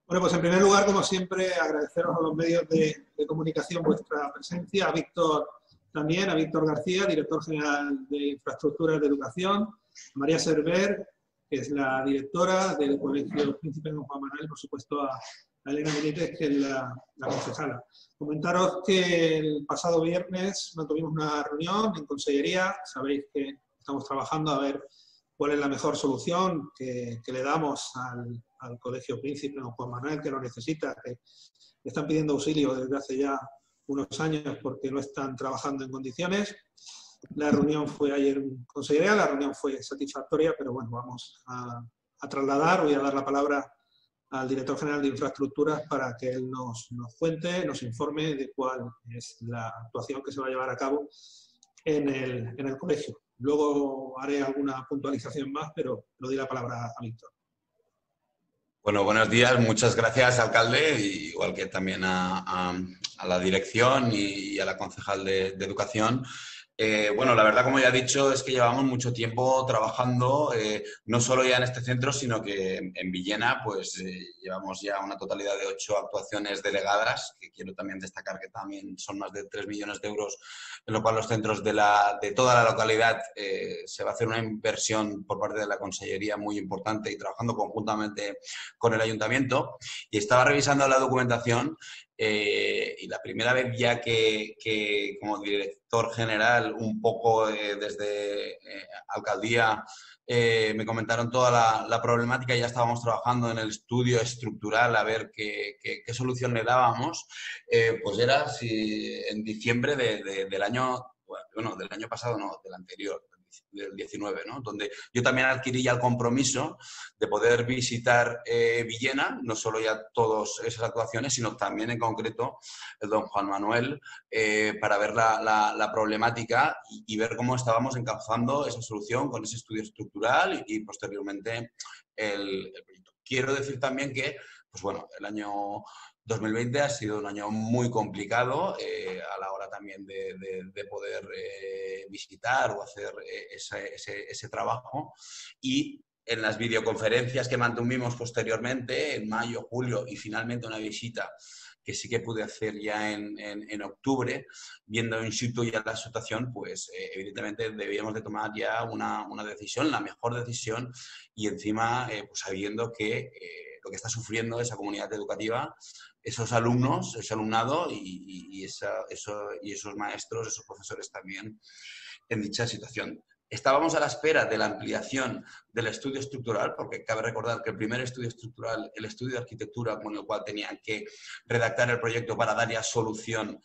Bueno, pues en primer lugar, como siempre, agradeceros a los medios de comunicación vuestra presencia, a Víctor también, a Víctor García, director general de Infraestructuras de Educación, a María Server, que es la directora del Colegio Príncipe Don Juan Manuel, por supuesto a Elena Benítez, que es la concejala. Comentaros que el pasado viernes tuvimos una reunión en Consellería, sabéis que estamos trabajando a ver cuál es la mejor solución que le damos al Colegio Príncipe Don Juan Manuel, que lo necesita, que están pidiendo auxilio desde hace ya unos años porque no están trabajando en condiciones. La reunión fue ayer en Consellería, la reunión fue satisfactoria, pero bueno, vamos a trasladar, voy a dar la palabra al director general de Infraestructuras para que él nos cuente, nos informe de cuál es la actuación que se va a llevar a cabo en el colegio. Luego haré alguna puntualización más, pero le doy la palabra a Víctor. Bueno, buenos días. Muchas gracias, alcalde, igual que también a la dirección y a la concejal de Educación. Bueno, la verdad, como ya he dicho, es que llevamos mucho tiempo trabajando, no solo ya en este centro, sino que en Villena, pues llevamos ya una totalidad de 8 actuaciones delegadas, que quiero también destacar que también son más de 3 millones de euros, en lo cual los centros de toda la localidad se va a hacer una inversión por parte de la Consellería muy importante y trabajando conjuntamente con el Ayuntamiento. Y estaba revisando la documentación y la primera vez ya que como director general, un poco desde alcaldía, me comentaron toda la problemática y ya estábamos trabajando en el estudio estructural a ver qué solución le dábamos, pues era si en diciembre del año, bueno, del año pasado no, del anterior, del 19, ¿no? Donde yo también adquirí ya el compromiso de poder visitar Villena, no solo ya todas esas actuaciones, sino también en concreto el Don Juan Manuel, para ver la problemática y ver cómo estábamos encauzando esa solución con ese estudio estructural y posteriormente el proyecto. Quiero decir también que, pues bueno, el año 2020 ha sido un año muy complicado a la hora también de poder visitar o hacer ese trabajo, y en las videoconferencias que mantuvimos posteriormente, en mayo, julio y finalmente una visita que sí que pude hacer ya en octubre, viendo in situ ya la situación, pues evidentemente debíamos de tomar ya una decisión, la mejor decisión, y encima pues sabiendo que lo que está sufriendo esa comunidad educativa, esos alumnos, ese alumnado y esos maestros, esos profesores también en dicha situación. Estábamos a la espera de la ampliación del estudio estructural, porque cabe recordar que el primer estudio estructural, el estudio de arquitectura, con el cual tenían que redactar el proyecto para dar ya solución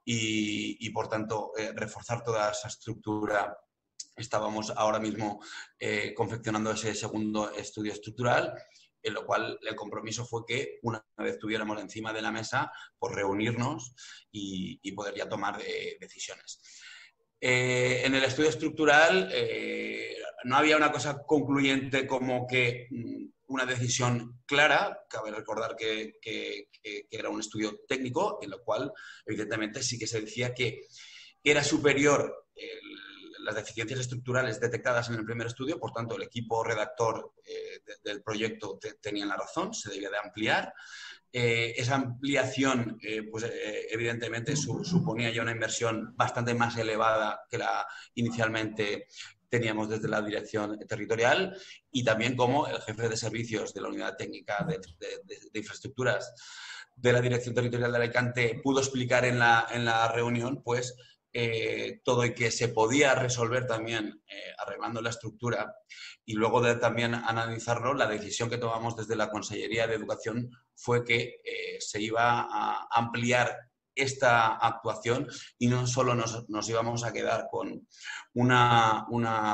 y por tanto, reforzar toda esa estructura. Estábamos ahora mismo confeccionando ese segundo estudio estructural, en lo cual el compromiso fue que una vez tuviéramos encima de la mesa, pues reunirnos y poder ya tomar decisiones. En el estudio estructural no había una cosa concluyente como que una decisión clara. Cabe recordar que era un estudio técnico, en lo cual evidentemente sí que se decía que era superior las deficiencias estructurales detectadas en el primer estudio, por tanto el equipo redactor del proyecto tenía la razón, se debía de ampliar. Esa ampliación, pues evidentemente suponía ya una inversión bastante más elevada que la inicialmente teníamos desde la dirección territorial, y también como el jefe de servicios de la unidad técnica de infraestructuras de la dirección territorial de Alicante pudo explicar en la reunión, pues todo, y que se podía resolver también arreglando la estructura. Y luego de también analizarlo, la decisión que tomamos desde la Consellería de Educación fue que se iba a ampliar esta actuación y no solo nos íbamos a quedar con una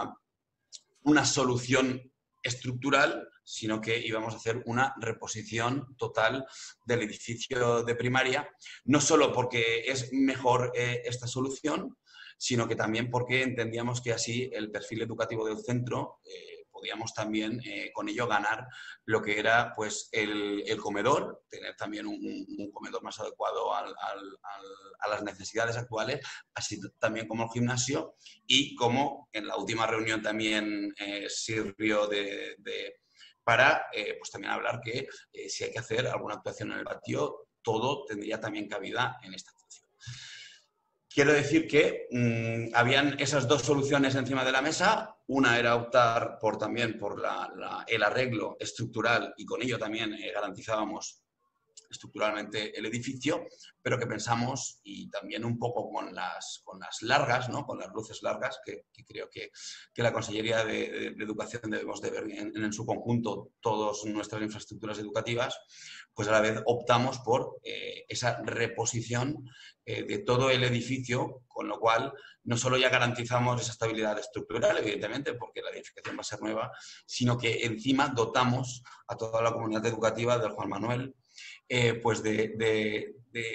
solución estructural, sino que íbamos a hacer una reposición total del edificio de primaria, no solo porque es mejor esta solución, sino que también porque entendíamos que así el perfil educativo del centro podíamos también con ello ganar lo que era pues el comedor, tener también un comedor más adecuado a las necesidades actuales, así también como el gimnasio, y como en la última reunión también sirvió de para pues también hablar que si hay que hacer alguna actuación en el patio, todo tendría también cabida en esta actuación. Quiero decir que habían esas dos soluciones encima de la mesa. Una era optar también por el arreglo estructural y con ello también garantizábamos estructuralmente el edificio, pero que pensamos, y también un poco con las largas, ¿no? Con las luces largas, que creo que la Consellería de Educación debemos de ver en su conjunto todas nuestras infraestructuras educativas, pues a la vez optamos por esa reposición de todo el edificio, con lo cual no solo ya garantizamos esa estabilidad estructural, evidentemente, porque la edificación va a ser nueva, sino que encima dotamos a toda la comunidad educativa del Juan Manuel pues de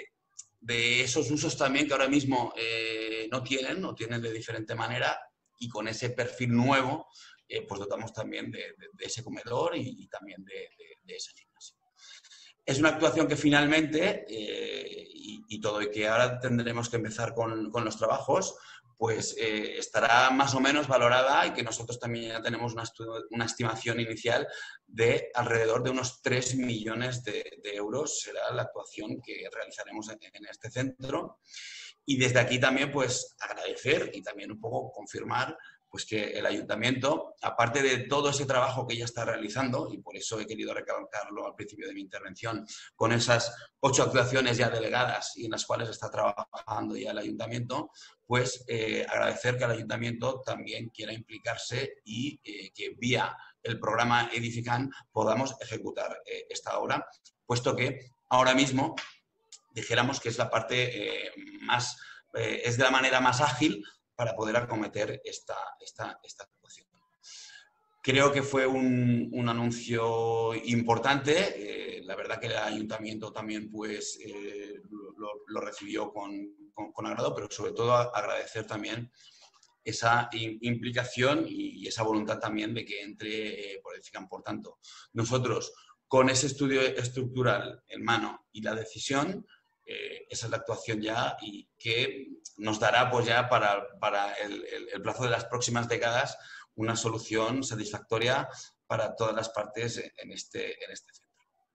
esos usos también que ahora mismo no tienen de diferente manera, y con ese perfil nuevo pues dotamos también de ese comedor y también de ese gimnasio. Es una actuación que finalmente, y todo, y que ahora tendremos que empezar con los trabajos, pues estará más o menos valorada, y que nosotros también ya tenemos una estimación inicial de alrededor de unos 3 millones de euros. Será la actuación que realizaremos en este centro. Y desde aquí también pues agradecer y también un poco confirmar pues que el Ayuntamiento, aparte de todo ese trabajo que ya está realizando, y por eso he querido recalcarlo al principio de mi intervención, con esas 8 actuaciones ya delegadas y en las cuales está trabajando ya el Ayuntamiento, pues agradecer que el Ayuntamiento también quiera implicarse y que vía el programa Edifican podamos ejecutar esta obra, puesto que ahora mismo dijéramos que es la parte es de la manera más ágil para poder acometer esta actuación. Creo que fue un anuncio importante. La verdad que el Ayuntamiento también pues, lo recibió con agrado, pero sobre todo agradecer también esa implicación y esa voluntad también de que entre por Edifican. Por tanto, nosotros con ese estudio estructural en mano y la decisión, esa es la actuación ya, y que nos dará pues ya para el plazo de las próximas décadas una solución satisfactoria para todas las partes en este centro.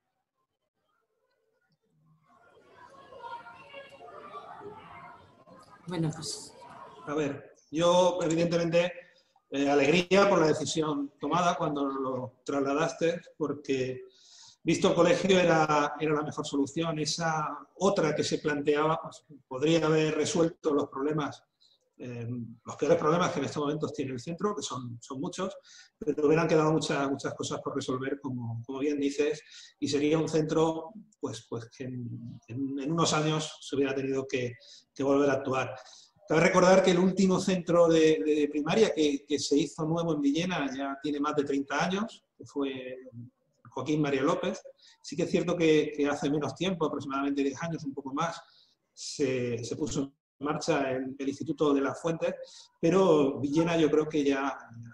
Bueno, pues... A ver, yo evidentemente alegría por la decisión tomada cuando lo trasladaste, porque visto el colegio era la mejor solución. Esa otra que se planteaba pues, podría haber resuelto los problemas, los peores problemas que en estos momentos tiene el centro, que son muchos, pero hubieran quedado muchas cosas por resolver, como bien dices, y sería un centro pues que en unos años se hubiera tenido que volver a actuar. Cabe recordar que el último centro de primaria que se hizo nuevo en Villena ya tiene más de 30 años, que fue Joaquín María López. Sí que es cierto que hace menos tiempo, aproximadamente 10 años, un poco más, se puso en marcha el Instituto de las Fuentes, pero Villena yo creo que ya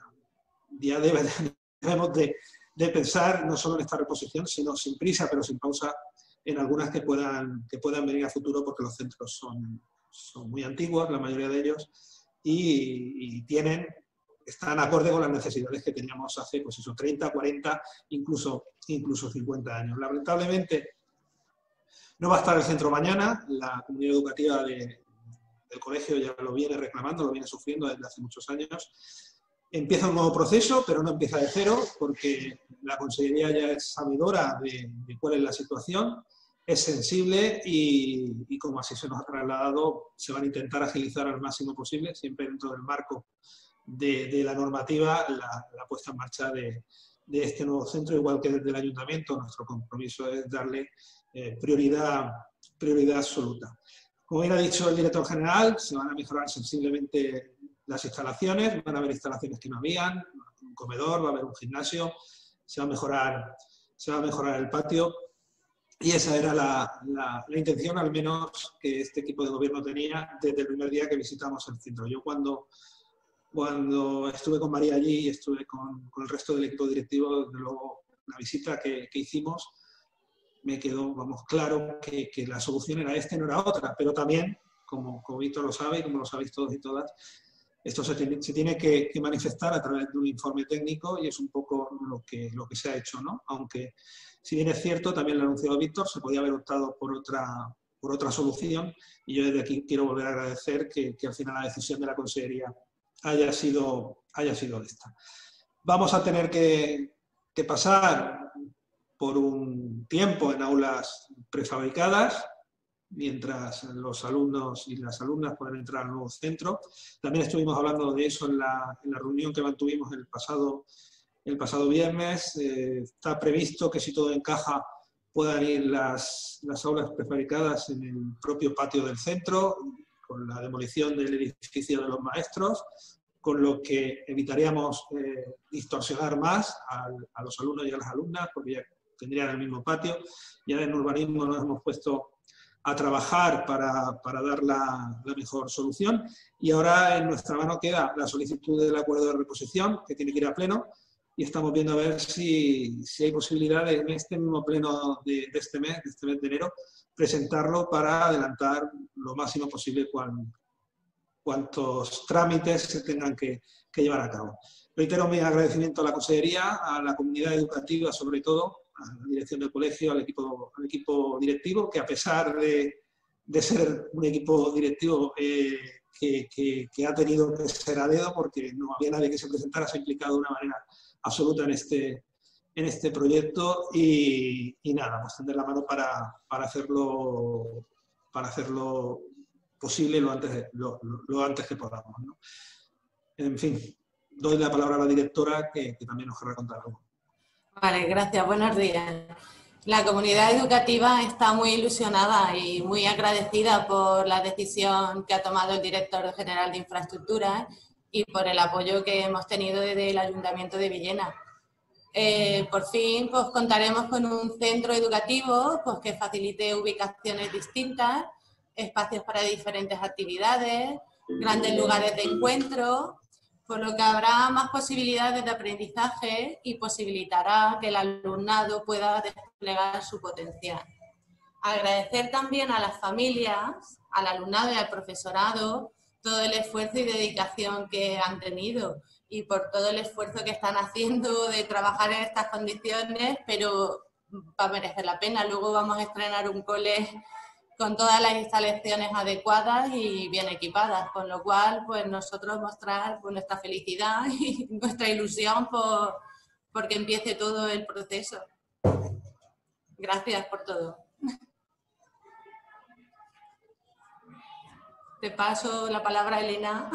debemos de pensar no solo en esta reposición, sino sin prisa, pero sin pausa, en algunas que puedan venir a futuro, porque los centros son muy antiguos, la mayoría de ellos, y están acorde con las necesidades que teníamos hace, pues eso, 30, 40, incluso 50 años. Lamentablemente, no va a estar el centro mañana. La comunidad educativa del colegio ya lo viene reclamando, lo viene sufriendo desde hace muchos años. Empieza un nuevo proceso, pero no empieza de cero, porque la Consellería ya es sabedora de cuál es la situación, es sensible y como así se nos ha trasladado, se van a intentar agilizar al máximo posible, siempre dentro del marco de la normativa, la puesta en marcha de este nuevo centro, igual que desde el Ayuntamiento. Nuestro compromiso es darle prioridad absoluta. Como bien ha dicho el director general, se van a mejorar sensiblemente las instalaciones, van a haber instalaciones que no habían, un comedor, va a haber un gimnasio, se va a mejorar el patio, y esa era la intención, al menos, que este equipo de gobierno tenía desde el primer día que visitamos el centro. Yo cuando estuve con María allí y estuve con el resto del equipo directivo, desde luego la visita que hicimos, me quedó, claro que la solución era esta y no era otra, pero también, como Víctor lo sabe y como lo sabéis todos y todas, Esto se tiene que manifestar a través de un informe técnico y es un poco lo que se ha hecho, ¿no? Aunque, si bien es cierto, también lo ha anunciado Víctor, se podía haber optado por otra solución y yo desde aquí quiero volver a agradecer que al final la decisión de la Consejería haya sido esta. Vamos a tener que pasar por un tiempo en aulas prefabricadas, mientras los alumnos y las alumnas pueden entrar al nuevo centro. También estuvimos hablando de eso en la reunión que mantuvimos el pasado viernes. Está previsto que, si todo encaja, puedan ir las aulas prefabricadas en el propio patio del centro, con la demolición del edificio de los maestros, con lo que evitaríamos distorsionar más a los alumnos y a las alumnas, porque ya tendrían el mismo patio. Ya en urbanismo nos hemos puesto a trabajar para dar la mejor solución, y ahora en nuestra mano queda la solicitud del acuerdo de reposición, que tiene que ir a pleno, y estamos viendo a ver si hay posibilidad de, en este mismo pleno de este mes de enero, presentarlo para adelantar lo máximo posible cuantos trámites se tengan que llevar a cabo. Reitero mi agradecimiento a la Consejería, a la comunidad educativa, sobre todo, a la dirección del colegio, al equipo directivo, que a pesar de ser un equipo directivo que ha tenido que ser a dedo, porque no había nadie que se presentara, se ha implicado de una manera absoluta en este proyecto, y nada, pues tender la mano para hacerlo posible lo antes que podamos, ¿no? En fin, doy la palabra a la directora, que también nos querrá contar algo. Vale, gracias. Buenos días. La comunidad educativa está muy ilusionada y muy agradecida por la decisión que ha tomado el director general de Infraestructuras y por el apoyo que hemos tenido desde el Ayuntamiento de Villena. Por fin, pues, contaremos con un centro educativo, pues, que facilite ubicaciones distintas, espacios para diferentes actividades, grandes lugares de encuentro, por lo que habrá más posibilidades de aprendizaje y posibilitará que el alumnado pueda desplegar su potencial. Agradecer también a las familias, al alumnado y al profesorado todo el esfuerzo y dedicación que han tenido y por todo el esfuerzo que están haciendo de trabajar en estas condiciones, pero va a merecer la pena. Luego vamos a estrenar un cole con todas las instalaciones adecuadas y bien equipadas, con lo cual, pues, nosotros mostrar, pues, nuestra felicidad y nuestra ilusión porque empiece todo el proceso. Gracias por todo. Te paso la palabra a Elena.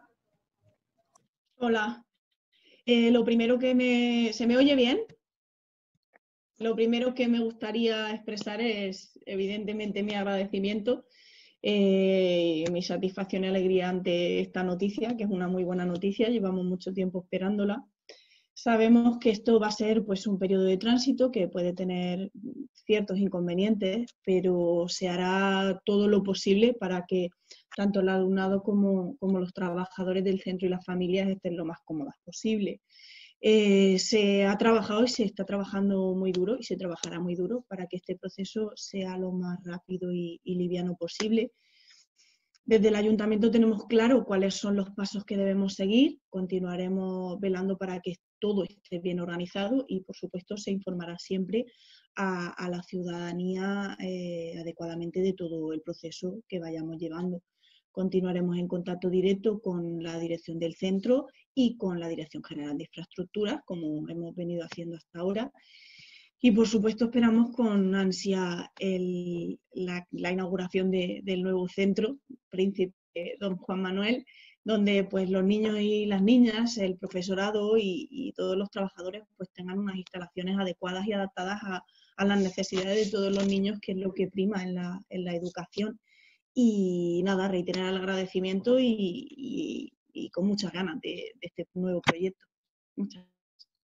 Hola. Lo primero ¿se me oye bien? Lo primero que me gustaría expresar es, evidentemente, mi agradecimiento, mi satisfacción y alegría ante esta noticia, que es una muy buena noticia, llevamos mucho tiempo esperándola. Sabemos que esto va a ser, pues, un periodo de tránsito que puede tener ciertos inconvenientes, pero se hará todo lo posible para que tanto el alumnado como los trabajadores del centro y las familias estén lo más cómodas posible. Se ha trabajado y se está trabajando muy duro y se trabajará muy duro para que este proceso sea lo más rápido y liviano posible. Desde el Ayuntamiento tenemos claro cuáles son los pasos que debemos seguir, continuaremos velando para que todo esté bien organizado y, por supuesto, se informará siempre a la ciudadanía adecuadamente de todo el proceso que vayamos llevando. Continuaremos en contacto directo con la dirección del centro y con la Dirección General de Infraestructuras, como hemos venido haciendo hasta ahora. Y, por supuesto, esperamos con ansia la inauguración del nuevo centro, Príncipe Don Juan Manuel, donde, pues, los niños y las niñas, el profesorado y todos los trabajadores, pues, tengan unas instalaciones adecuadas y adaptadas a las necesidades de todos los niños, que es lo que prima en la educación. Y nada, reiterar el agradecimiento y con muchas ganas de este nuevo proyecto. Muchas gracias.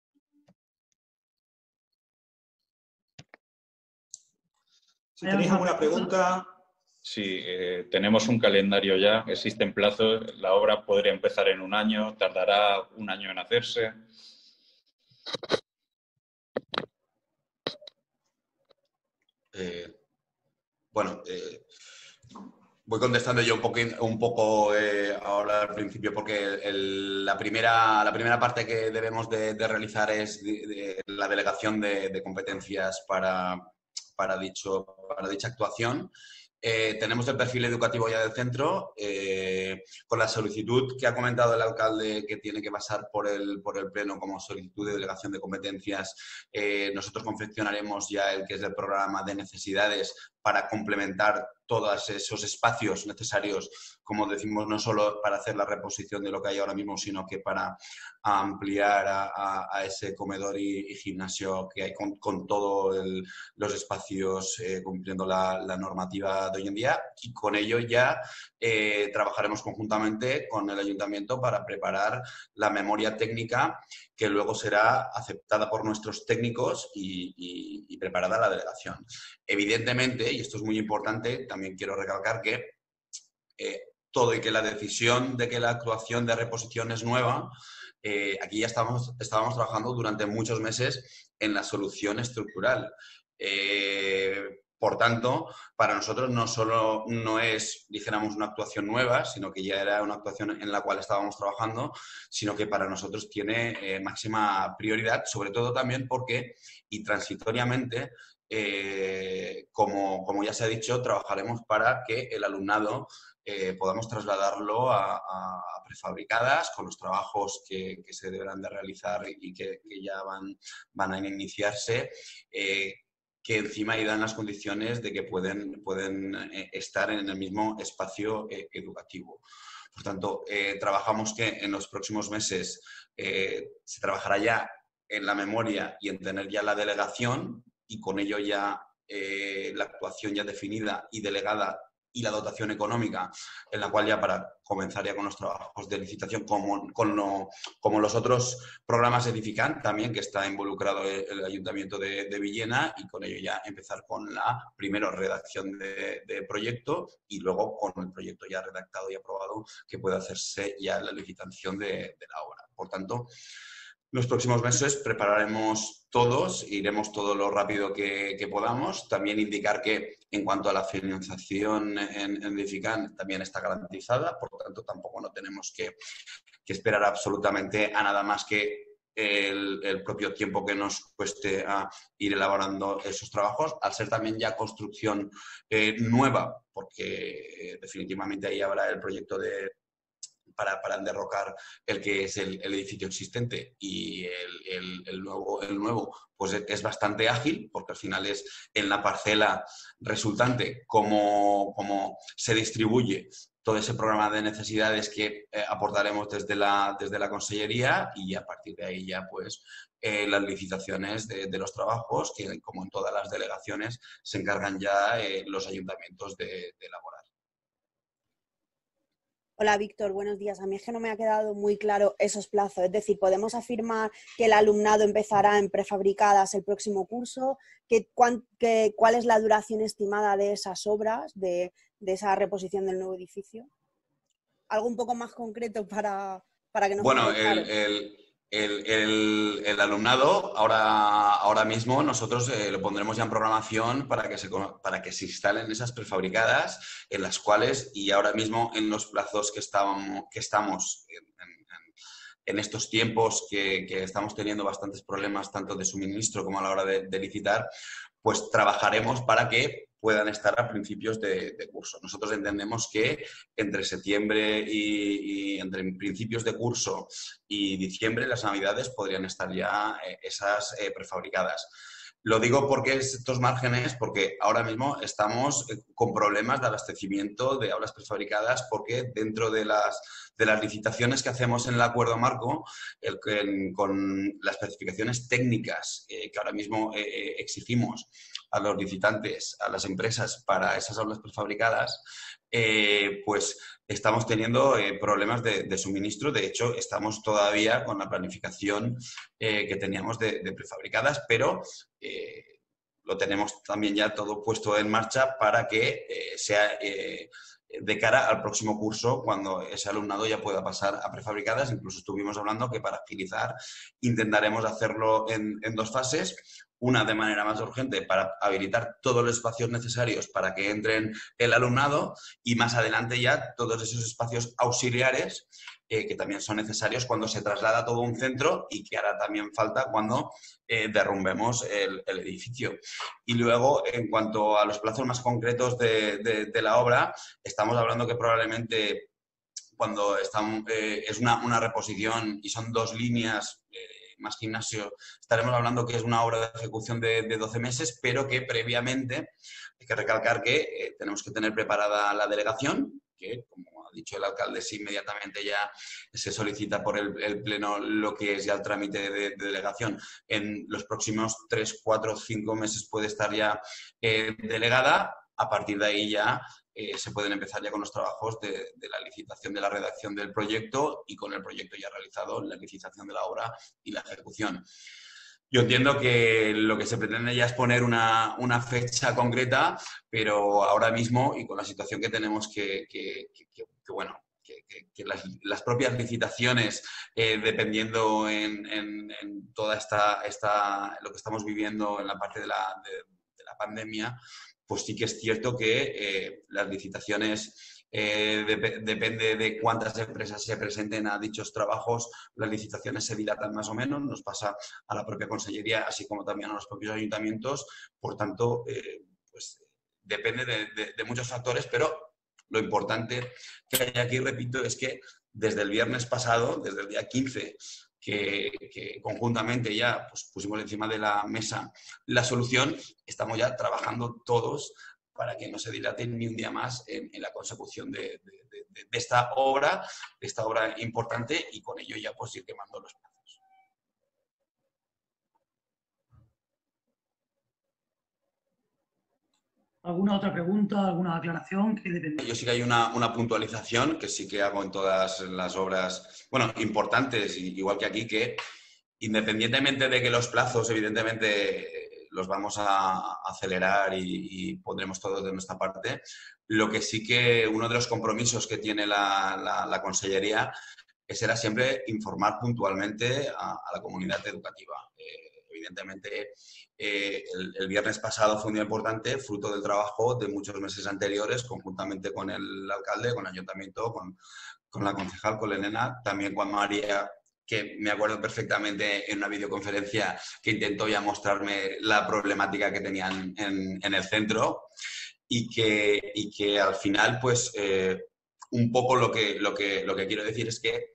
Si tenéis alguna pregunta. Sí, tenemos un calendario ya, existen plazos, la obra podría empezar en un año, tardará un año en hacerse. Bueno, Voy contestando yo un poco ahora al principio, porque la primera parte que debemos de realizar es la delegación de competencias para dicha actuación. Tenemos el perfil educativo ya del centro, con la solicitud que ha comentado el alcalde que tiene que pasar por el pleno como solicitud de delegación de competencias. Nosotros confeccionaremos ya el que es el programa de necesidades para complementar todos esos espacios necesarios, como decimos, no solo para hacer la reposición de lo que hay ahora mismo, sino que para ampliar a ese comedor y gimnasio que hay con todos los espacios cumpliendo la normativa de hoy en día. Y con ello ya trabajaremos conjuntamente con el ayuntamiento para preparar la memoria técnica que luego será aceptada por nuestros técnicos y preparada la delegación. Evidentemente, y esto es muy importante, también quiero recalcar que todo y que la decisión de que la actuación de reposición es nueva, aquí ya estábamos trabajando durante muchos meses en la solución estructural. Por tanto, para nosotros no solo no es, dijéramos, una actuación nueva, sino que ya era una actuación en la cual estábamos trabajando, sino que para nosotros tiene máxima prioridad, sobre todo también porque, y transitoriamente, como ya se ha dicho, trabajaremos para que el alumnado podamos trasladarlo a prefabricadas con los trabajos que se deberán de realizar y que ya van a iniciarse, que encima ahí dan las condiciones de que pueden estar en el mismo espacio educativo. Por tanto, trabajamos que en los próximos meses se trabajará ya en la memoria y en tener ya la delegación, y con ello ya la actuación ya definida y delegada y la dotación económica, en la cual ya para comenzar ya con los trabajos de licitación, como los otros programas Edifican también, que está involucrado el Ayuntamiento de Villena, y con ello ya empezar con la primera redacción de proyecto y luego con el proyecto ya redactado y aprobado que puede hacerse ya la licitación de la obra. Por tanto, los próximos meses prepararemos todos, iremos todo lo rápido que podamos. También indicar que en cuanto a la financiación en Edifican también está garantizada, por lo tanto tampoco no tenemos que esperar absolutamente a nada más que el propio tiempo que nos cueste a ir elaborando esos trabajos, al ser también ya construcción nueva, porque definitivamente ahí habrá el proyecto para enderrocar el que es el edificio existente, y el nuevo pues es bastante ágil, porque al final es en la parcela resultante cómo se distribuye todo ese programa de necesidades que aportaremos desde la Consellería, y a partir de ahí ya pues las licitaciones de los trabajos, que como en todas las delegaciones se encargan ya los ayuntamientos de elaborar. Hola, Víctor, buenos días. A mí es que no me ha quedado muy claro esos plazos. Es decir, ¿podemos afirmar que el alumnado empezará en prefabricadas el próximo curso? ¿Cuál es la duración estimada de esas obras, de esa reposición del nuevo edificio? Algo un poco más concreto para que nos quede claro. El alumnado, ahora mismo nosotros lo pondremos ya en programación para que se instalen esas prefabricadas, en las cuales, y ahora mismo en los plazos que estamos en estos tiempos que estamos teniendo bastantes problemas tanto de suministro como a la hora de licitar, pues trabajaremos para que puedan estar a principios de curso. Nosotros entendemos que entre septiembre y entre principios de curso y diciembre, las navidades, podrían estar ya esas prefabricadas. Lo digo porque estos márgenes, porque ahora mismo estamos con problemas de abastecimiento de aulas prefabricadas, porque dentro de las licitaciones que hacemos en el acuerdo marco, con las especificaciones técnicas que ahora mismo exigimos a los licitantes, a las empresas para esas aulas prefabricadas, pues estamos teniendo problemas de suministro. De hecho, estamos todavía con la planificación que teníamos de prefabricadas, pero lo tenemos también ya todo puesto en marcha para que sea de cara al próximo curso, cuando ese alumnado ya pueda pasar a prefabricadas. Incluso estuvimos hablando que para agilizar intentaremos hacerlo en 2 fases. una de manera más urgente para habilitar todos los espacios necesarios para que entren el alumnado y más adelante ya todos esos espacios auxiliares que también son necesarios cuando se traslada todo un centro y que hará también falta cuando derrumbemos el edificio. Y luego, en cuanto a los plazos más concretos de la obra, estamos hablando que probablemente cuando es una reposición y son 2 líneas más gimnasio, estaremos hablando que es una obra de ejecución de 12 meses, pero que previamente hay que recalcar que tenemos que tener preparada la delegación, que como ha dicho el alcalde, si inmediatamente ya se solicita por el Pleno lo que es ya el trámite de delegación, en los próximos 3, 4, 5 meses puede estar ya delegada. A partir de ahí ya se pueden empezar ya con los trabajos de la licitación, de la redacción del proyecto y con el proyecto ya realizado, la licitación de la obra y la ejecución. Yo entiendo que lo que se pretende ya es poner una fecha concreta, pero ahora mismo y con la situación que tenemos que las propias licitaciones, dependiendo en toda lo que estamos viviendo en la parte de la pandemia, pues sí que es cierto que las licitaciones, depende de cuántas empresas se presenten a dichos trabajos, las licitaciones se dilatan más o menos, nos pasa a la propia Consellería, así como también a los propios ayuntamientos, por tanto, pues depende de muchos factores, pero lo importante que hay aquí, repito, es que desde el viernes pasado, desde el día 15, que conjuntamente ya pues, pusimos encima de la mesa la solución, estamos ya trabajando todos para que no se dilate ni un día más en la consecución de esta obra importante y con ello ya pues ir quemando los plazos. ¿Alguna otra pregunta, alguna aclaración? Yo sí que hay una puntualización que sí que hago en todas las obras, bueno, importantes, igual que aquí, que independientemente de que los plazos, evidentemente, los vamos a acelerar y pondremos todo de nuestra parte, lo que sí que uno de los compromisos que tiene la Consellería será siempre informar puntualmente a la comunidad educativa. Evidentemente, el viernes pasado fue un día importante, fruto del trabajo de muchos meses anteriores, conjuntamente con el alcalde, con el ayuntamiento, con la concejal, con Elena, también con María, que me acuerdo perfectamente en una videoconferencia que intentó ya mostrarme la problemática que tenían en el centro y que al final, pues, un poco lo que quiero decir es que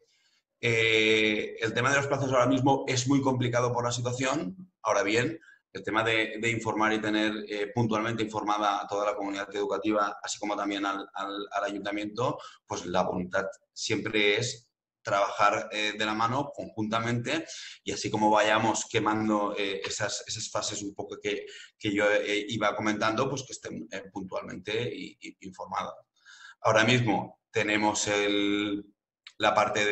el tema de los plazos ahora mismo es muy complicado por la situación. Ahora bien, el tema de informar y tener puntualmente informada a toda la comunidad educativa, así como también al ayuntamiento, pues la voluntad siempre es trabajar de la mano conjuntamente y así como vayamos quemando esas fases un poco que yo iba comentando, pues que estén puntualmente informadas. Ahora mismo tenemos la parte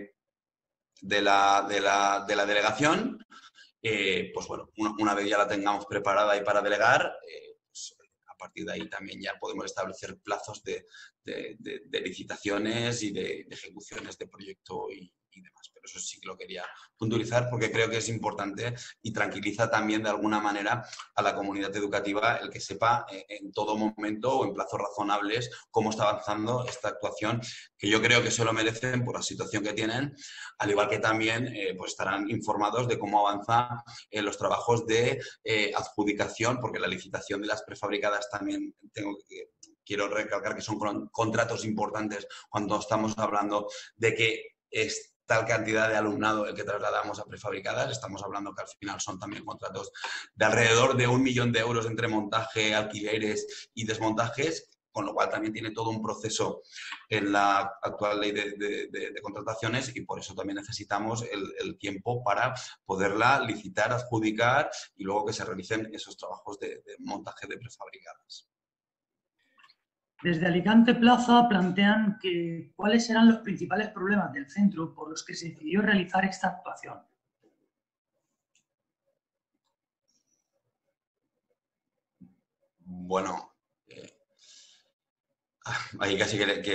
de la delegación, pues bueno, una vez ya la tengamos preparada y para delegar, pues a partir de ahí también ya podemos establecer plazos de licitaciones y de ejecuciones de proyecto y demás. Pero eso sí que lo quería puntualizar porque creo que es importante y tranquiliza también de alguna manera a la comunidad educativa el que sepa en todo momento o en plazos razonables cómo está avanzando esta actuación, que yo creo que se lo merecen por la situación que tienen, al igual que también pues estarán informados de cómo avanzan los trabajos de adjudicación, porque la licitación de las prefabricadas también quiero recalcar que son contratos importantes cuando estamos hablando de que es tal cantidad de alumnado el que trasladamos a prefabricadas. Estamos hablando que al final son también contratos de alrededor de 1 millón de euros entre montaje, alquileres y desmontajes, con lo cual también tiene todo un proceso en la actual ley de contrataciones y por eso también necesitamos el tiempo para poderla licitar, adjudicar y luego que se realicen esos trabajos de montaje de prefabricadas. Desde Alicante Plaza plantean que cuáles eran los principales problemas del centro por los que se decidió realizar esta actuación. Bueno, ahí casi que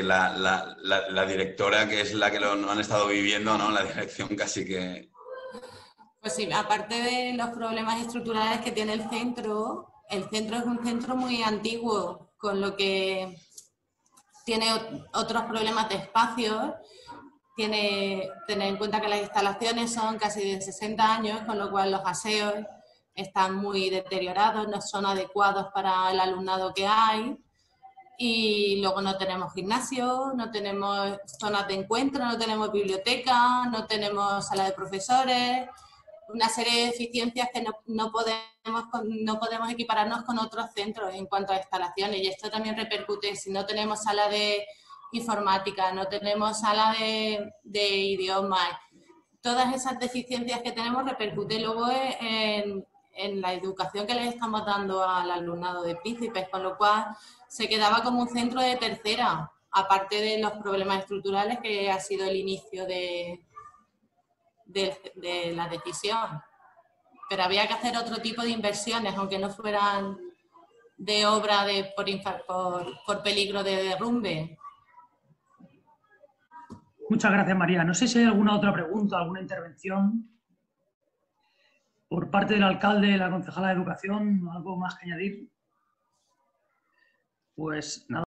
la directora, que es la que lo han estado viviendo, ¿no? La dirección casi que... Pues sí, aparte de los problemas estructurales que tiene el centro es un centro muy antiguo, con lo que tiene otros problemas de espacios. Tener en cuenta que las instalaciones son casi de 60 años, con lo cual los aseos están muy deteriorados, no son adecuados para el alumnado que hay. Y luego no tenemos gimnasio, no tenemos zonas de encuentro, no tenemos biblioteca, no tenemos sala de profesores, una serie de deficiencias que no podemos equipararnos con otros centros en cuanto a instalaciones. Y esto también repercute si no tenemos sala de informática, no tenemos sala de idiomas. Todas esas deficiencias que tenemos repercuten luego en la educación que les estamos dando al alumnado de Príncipes, con lo cual se quedaba como un centro de tercera, aparte de los problemas estructurales que ha sido el inicio de la decisión. Pero había que hacer otro tipo de inversiones, aunque no fueran de obra por peligro de derrumbe. Muchas gracias, María. No sé si hay alguna otra pregunta, alguna intervención por parte del alcalde, de la concejala de Educación, algo más que añadir. Pues nada.